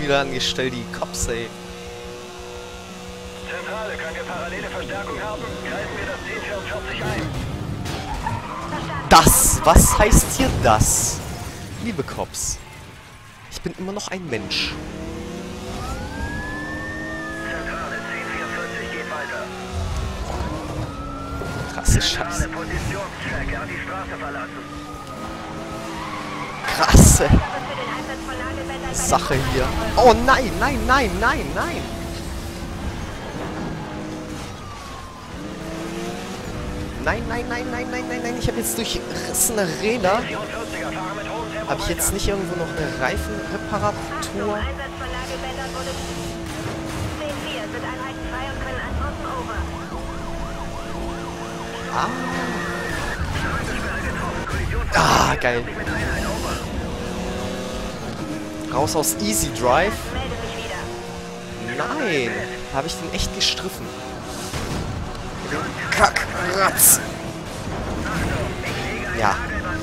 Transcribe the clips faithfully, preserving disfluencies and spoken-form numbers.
wieder angestellt, die Cops, ey. Zentrale, können wir parallele Verstärkung haben? Greifen wir das zehn vierundvierzig ein. Das? Was heißt hier das? Liebe Cops, ich bin immer noch ein Mensch. Zentrale, zehn vierundvierzig geht weiter. Krasse Scheiße. Zentrale, Positionscheck, er hat die Straße verlassen. Krasse Sache hier. Oh nein, nein, nein, nein, nein. Nein, nein, nein, nein, nein, nein, nein. Ich habe jetzt durchrissene Räder. Habe ich jetzt nicht irgendwo noch eine Reifenreparatur? Ah. Ah, geil. Raus aus Easy Drive. Nein. Habe ich den echt gestriffen. Kackratz. Ja.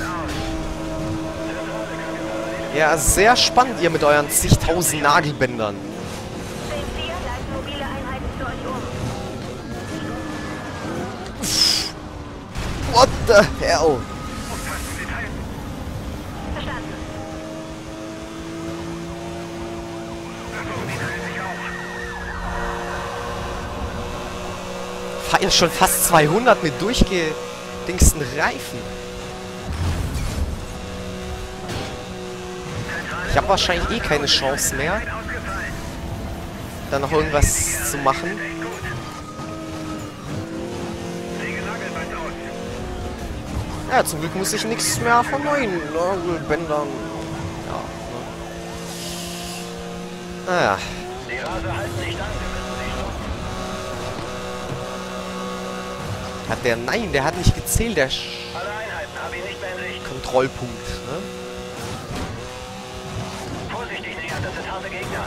Ja, sehr spannend, ihr mit euren zigtausend Nagelbändern. What the hell? Fahr schon fast zweihundert mit durchgedingsten Reifen. Ich habe wahrscheinlich eh keine Chance mehr, da noch irgendwas zu machen. Ja, zum Glück muss ich nichts mehr von neuen Nagelbändern. Ja. Naja. Die Rase halten nicht an, wir müssen sie stoppen. Hat der... Nein, der hat nicht gezählt, der Sch Alle Einheiten haben ihn nicht mehr in Sicht. Kontrollpunkt, ne? Vorsichtig, Digga, das sind harte Gegner.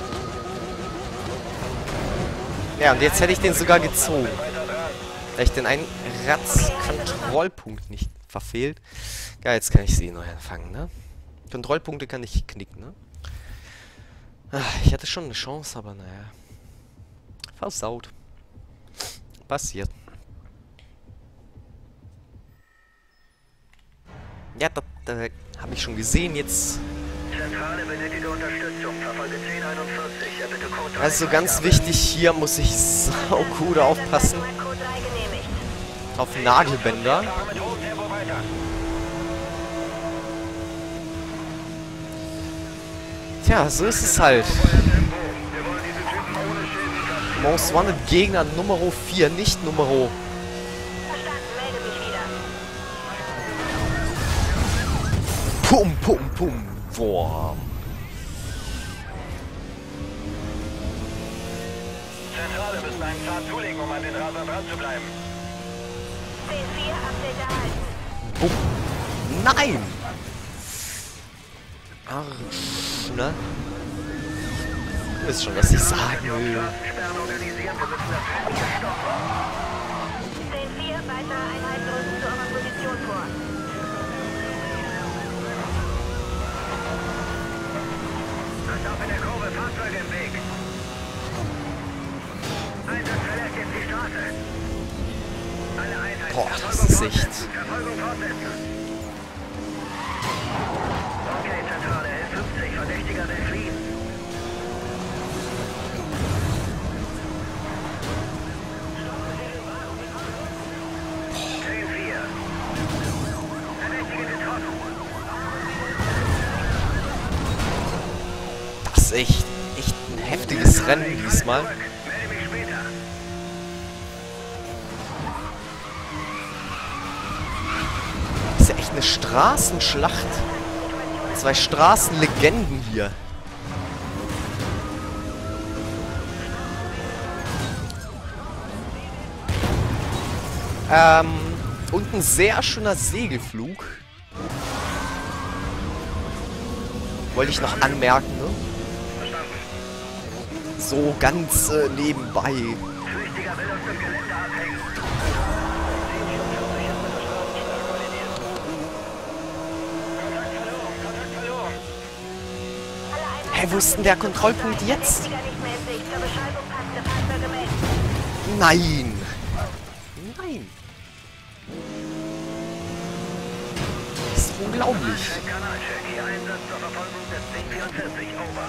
Ja, und jetzt hätte ich den sogar gezogen. Da ich den einen Ratz-Kontrollpunkt nicht verfehlt. Ja, jetzt kann ich sie neu anfangen, ne? Kontrollpunkte kann ich knicken, ne? Ach, ich hatte schon eine Chance, aber naja. Versaut. Passiert. Ja, das, das habe ich schon gesehen, jetzt... Zentrale benötigte Unterstützung. Verfolge zehn einundvierzig. Er bitte Code Also ganz wichtig, hier muss ich sau gut aufpassen. Auf Nagelbänder. Tja, so ist es halt. Most Wanted Gegner Nummer vier, nicht Nummer... Pum, pum, pum. Boah. Zentrale müssen einen Zahn zulegen, um an den Rasern dran zu bleiben. zehn vier, Update erhalten. Bumm. Nein! Arsch, ne? Du wisst schon, was ich sagen will. zehn vier, weitere Einheiten rücken zu eurer Position vor. Pass auf in der Kurve, Fahrzeuge im Weg. Einsatz verlässt jetzt die Straße. Alle Einheiten. Boah, das ist echt... Verfolgung fortsetzen. Okay, Zentrale, L fünfzig, Verdächtiger will fliehen. zehn vier. Verdächtige getroffen. Das ist echt, echt ein heftiges Rennen diesmal. Melde mich später. Das ist ja echt eine Straßenschlacht. Zwei Straßenlegenden hier. Ähm, und ein sehr schöner Segelflug. Wollte ich noch anmerken, ne? So ganz äh, nebenbei. Flüchtiger will uns im Gelände abhängen. Hä, wo ist denn der Kontrollpunkt jetzt? Nein! Nein! Das ist unglaublich. Kanalcheck, Ihr Einsatz zur Verfolgung des C vierundvierzig, over.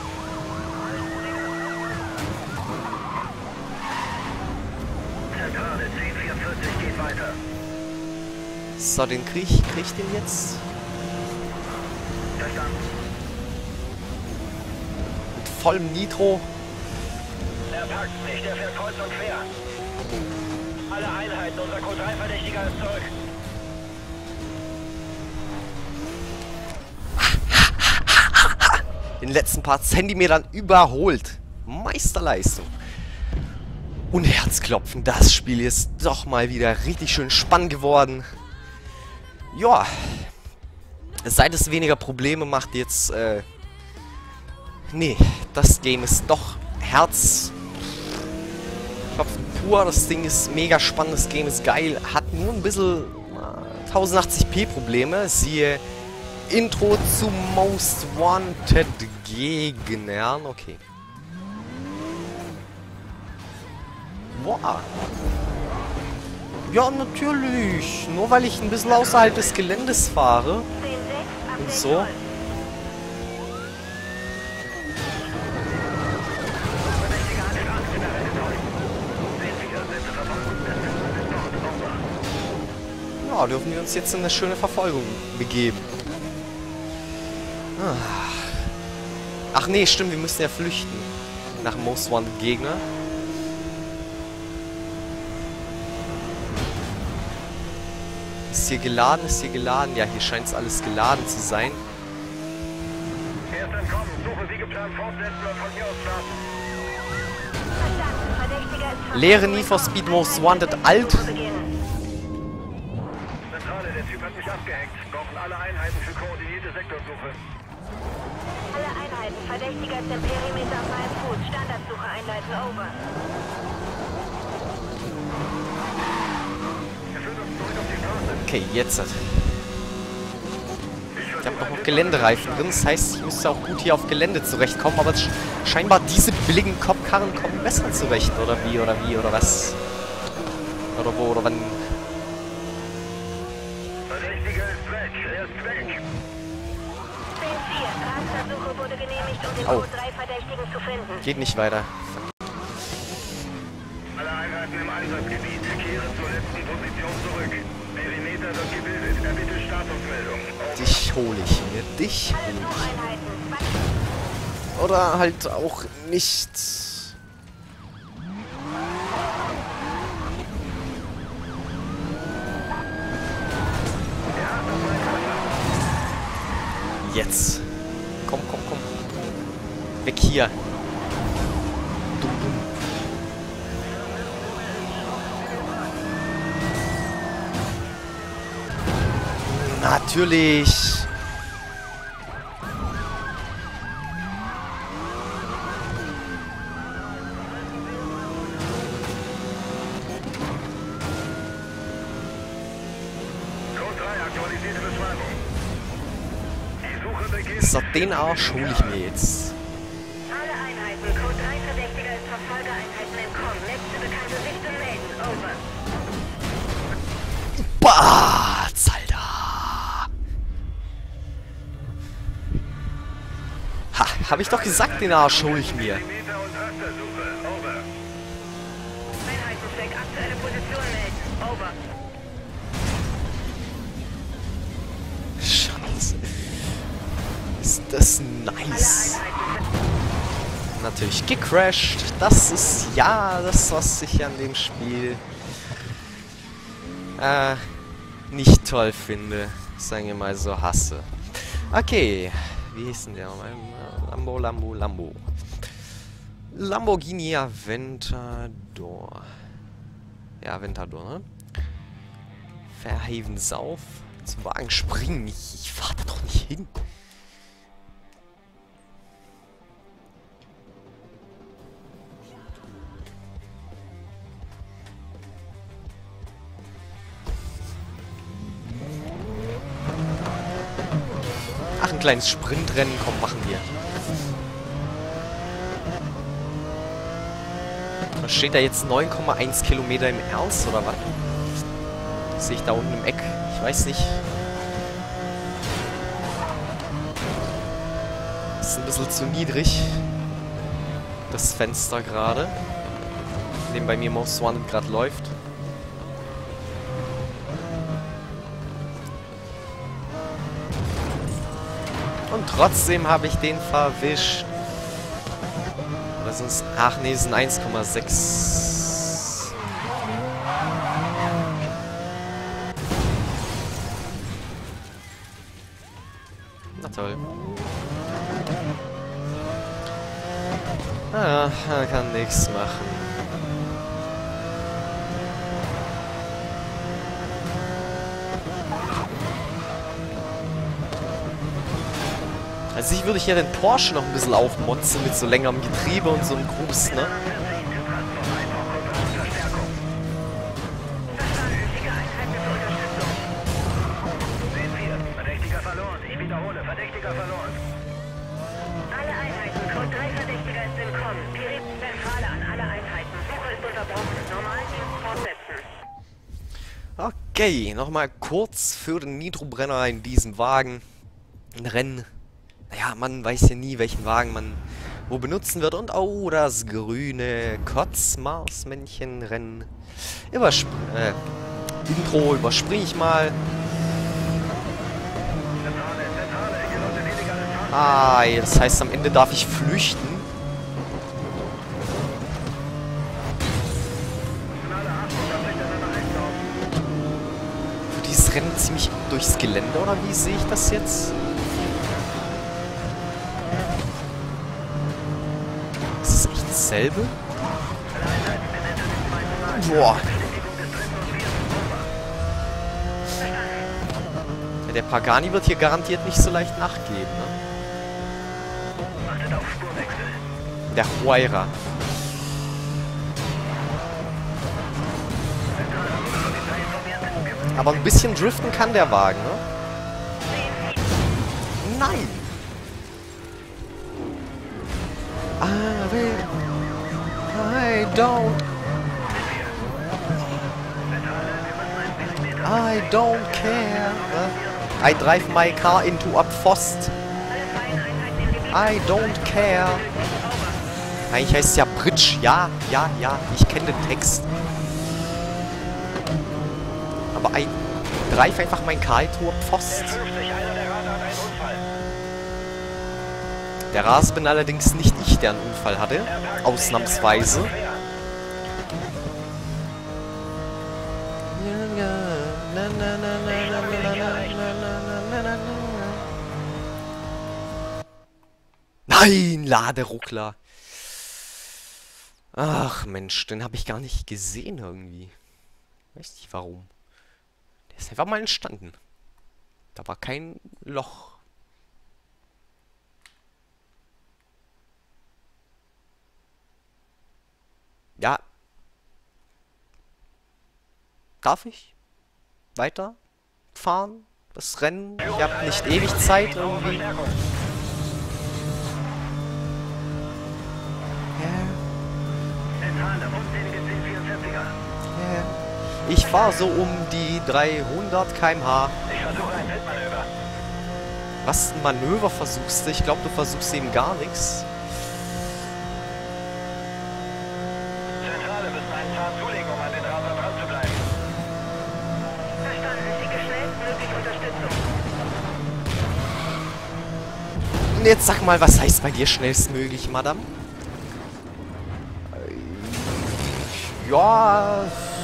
Zentrale, C vierundvierzig geht weiter. So, den krieg ich, krieg ich den jetzt? Verstanden. Mit vollem Nitro. Er packt nicht, er fährt kreuz und quer. Alle Einheiten, unser Code drei Verdächtiger ist zurück. In den letzten paar Zentimetern überholt. Meisterleistung. Und Herzklopfen, das Spiel ist doch mal wieder richtig schön spannend geworden. Ja. Seit es weniger Probleme macht, jetzt, äh... Nee, das Game ist doch Herzklopfen pur. Das Ding ist mega spannend, das Game ist geil. Hat nur ein bisschen äh, tausendachtzig p Probleme. Siehe Intro zu Most Wanted Gegnern. Okay. Boah. Ja, natürlich. Nur weil ich ein bisschen außerhalb des Geländes fahre. Und so. Ja, dürfen wir uns jetzt in eine schöne Verfolgung begeben. Ach nee, stimmt, wir müssen ja flüchten. Nach dem Most Wanted Gegner. Ist hier geladen? Ist hier geladen? Ja, hier scheint es alles geladen zu sein. Erst entkommen, Suche wie geplant fortsetzen und von hier aus starten. Leere Need for Speed Most Wanted Alt. Zentrale, der Typ hat mich abgehängt. Brauchen alle Einheiten für koordinierte Sektorsuche. Alle Einheiten, Verdächtiger ist im Perimeter auf meinem Fuß. Standardsuche einleiten, over. Er führt uns zurück auf die Straße. Okay, jetzt. Ich habe noch Geländereifen drin. Das heißt, ich müsste auch gut hier auf Gelände zurechtkommen. Aber sch scheinbar diese billigen Kopfkarren kommen besser zurecht. Oder wie, oder wie, oder was? Oder wo, oder wann? Verdächtiger ist weg, er ist weg. zehn vier, Rastersuche wurde genehmigt, um den Oh. Code drei Verdächtigen zu finden. Geht nicht weiter. Alle Einheiten im Einsatzgebiet kehren zur letzten Position zurück. Perimeter wird gebildet. Erbitte Statusmeldung. Over. Dich hole ich mir. Dich Alle hole Sucheinheiten, ich. Oder halt auch nicht. Jetzt. Komm, komm, komm. Weg hier. Dumm, dumm. Natürlich. Code drei, aktualisierte Beschreibung. Die Suche beginnt. So, den Arsch hole ich mir jetzt. alle Einheiten, Code drei Verdächtiger ist Verfolgereinheiten entkommen. Letzte bekannte Sichtung melden, over. Bah, Alter. Ha, hab ich doch gesagt, den Arsch hole ich mir. Perimeter und Rastersuche. Over. Einheitencheck, aktuelle Position melden, over. Scheiße. Ist das nice. Natürlich gecrashed. Das ist ja das, was ich an dem Spiel äh, nicht toll finde. Sagen wir mal so, hasse. Okay. Wie hieß denn der? Lambo, Lambo, Lambo. Lamborghini Aventador. Ja, Aventador, ne? Verhaven Sauf. Zum Wagen springen. Ich, ich fahr da doch nicht hin. Ach, ein kleines Sprintrennen. Komm, machen wir. Da steht da jetzt neun Komma eins Kilometer im Ernst, oder was? Das sehe ich da unten im Eck. Ich weiß nicht. Das ist ein bisschen zu niedrig. Das Fenster gerade. In dem bei mir Most Wanted gerade läuft. Und trotzdem habe ich den verwischt. Oder sonst... Ach nee, es sind eins Komma sechs. Na toll. Ah, man kann nichts machen. Also ich würde hier den Porsche noch ein bisschen aufmotzen mit so längerem Getriebe und so einem Grus, ne? Verdächtiger verloren. Ich wiederhole, Verdächtiger verloren. Alle Einheiten, Code drei Verdächtiger ist entkommen. Direkt Zentrale an alle Einheiten. Suche ist unterbrochen. Normaldienst fortsetzen. Okay, nochmal kurz für den Nitrobrenner in diesem Wagen. Ein Rennen. Naja, man weiß ja nie, welchen Wagen man wo benutzen wird. Und oh, das grüne Kotz-Marsmännchen-Rennen. Übersp äh, Intro überspringe ich mal. Ah, das heißt, am Ende darf ich flüchten. Für dieses Rennen ziemlich durchs Gelände, oder wie sehe ich das jetzt? Ist das echt dasselbe? Boah. Ja, der Pagani wird hier garantiert nicht so leicht nachgeben, ne? Der Huayra. Aber ein bisschen driften kann der Wagen, ne? Nein! I don't... I don't care. I drive my car into a Pfost. I don't care. Eigentlich heißt es ja Bridge. Ja, ja, ja. Ich kenne den Text. Aber I drive einfach mein Car into a Pfost. Der Raser bin allerdings nicht ich, der einen Unfall hatte. Ausnahmsweise. Nein, Laderuckler. Ach Mensch, den habe ich gar nicht gesehen irgendwie. Weiß nicht warum. Der ist einfach mal entstanden. Da war kein Loch. Ja. Darf ich weiterfahren? Das Rennen? Ich habe nicht ewig Zeit irgendwie. Ich fahre so um die dreihundert Kilometer pro Stunde. Ich versuche ein Feldmanöver. Was ein Manöver versuchst du? Ich glaube, du versuchst eben gar nichts. Zentrale müssen einen Zahn zulegen, um an den Rasern dran zu bleiben. Verstanden. Schicke schnellstmöglich Unterstützung. Und jetzt sag mal, was heißt bei dir schnellstmöglich, Madame? Ja...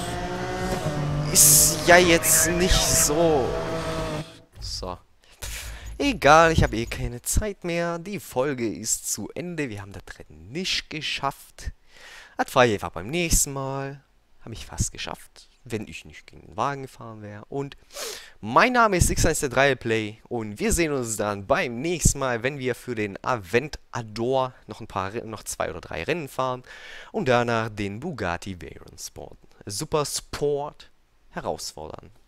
Ist ja jetzt nicht so... So. Egal, ich habe eh keine Zeit mehr. Die Folge ist zu Ende. Wir haben das Rennen nicht geschafft. Das fahre ich einfach beim nächsten Mal. Habe ich fast geschafft, wenn ich nicht gegen den Wagen gefahren wäre. Und mein Name ist X eins drei Play. Und wir sehen uns dann beim nächsten Mal, wenn wir für den Aventador noch ein paar, noch zwei oder drei Rennen fahren. Und danach den Bugatti Veyron Sport. Super Sport herausfordern.